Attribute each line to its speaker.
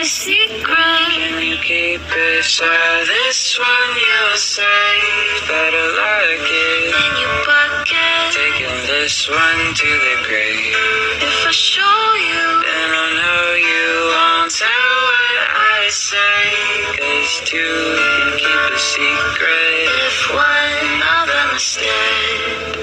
Speaker 1: secret. Can you keep it? Share this one, you'll say. Better like it in your pocket. Taking this one to the grave. If I show you, then I'll know you won't tell what I say. 'Cause two can keep a secret if one of them is dead.